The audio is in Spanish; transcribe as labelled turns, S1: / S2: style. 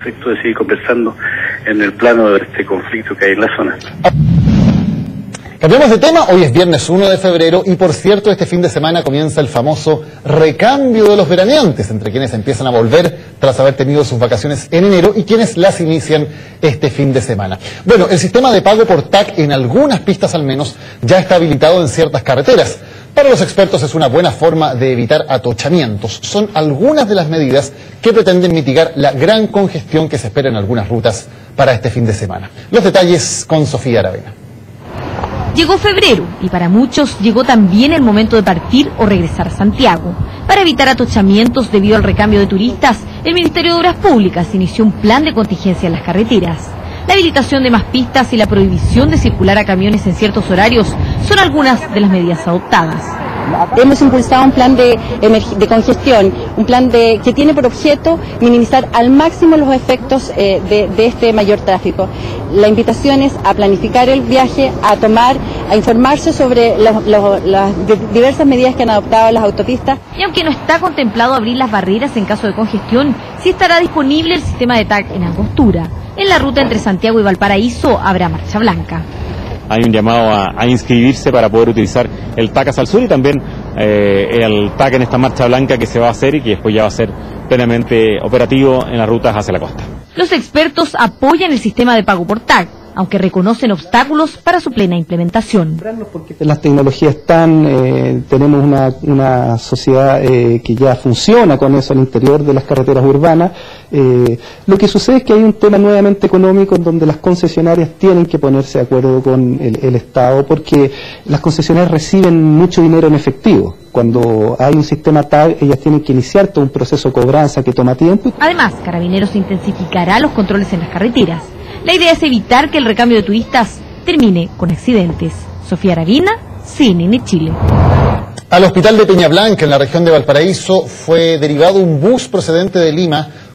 S1: respecto de seguir conversando en el plano de este conflicto que hay en la zona.
S2: Cambiamos de tema, hoy es viernes 1 de febrero y por cierto este fin de semana comienza el famoso recambio de los veraneantes, entre quienes empiezan a volver tras haber tenido sus vacaciones en enero y quienes las inician este fin de semana. Bueno, el sistema de pago por TAC en algunas pistas al menos ya está habilitado en ciertas carreteras. Para los expertos es una buena forma de evitar atochamientos. Son algunas de las medidas que pretenden mitigar la gran congestión que se espera en algunas rutas para este fin de semana. Los detalles con Sofía Aravena.
S3: Llegó febrero y para muchos llegó también el momento de partir o regresar a Santiago. Para evitar atochamientos debido al recambio de turistas, el Ministerio de Obras Públicas inició un plan de contingencia en las carreteras. La habilitación de más pistas y la prohibición de circular a camiones en ciertos horarios son algunas de las medidas adoptadas.
S4: Hemos impulsado un plan de congestión, un plan que tiene por objeto minimizar al máximo los efectos de este mayor tráfico. La invitación es a planificar el viaje, a informarse sobre las diversas medidas que han adoptado las autopistas.
S3: Y aunque no está contemplado abrir las barreras en caso de congestión, sí estará disponible el sistema de TAC en Angostura. En la ruta entre Santiago y Valparaíso habrá marcha blanca.
S5: Hay un llamado a inscribirse para poder utilizar el TAC hacia el sur y también el TAC en esta marcha blanca que se va a hacer y que después ya va a ser plenamente operativo en las rutas hacia la costa.
S3: Los expertos apoyan el sistema de pago por TAC, aunque reconocen obstáculos para su plena implementación.
S6: Las tecnologías están, tenemos una sociedad que ya funciona con eso al interior de las carreteras urbanas. Lo que sucede es que hay un tema nuevamente económico en donde las concesionarias tienen que ponerse de acuerdo con el Estado, porque las concesionarias reciben mucho dinero en efectivo. Cuando hay un sistema TAC, ellas tienen que iniciar todo un proceso de cobranza que toma tiempo.
S3: Además, Carabineros intensificará los controles en las carreteras. La idea es evitar que el recambio de turistas termine con accidentes. Sofía Aravena, CNN Chile.
S2: Al hospital de Peña Blanca, en la región de Valparaíso, fue derivado un bus procedente de Lima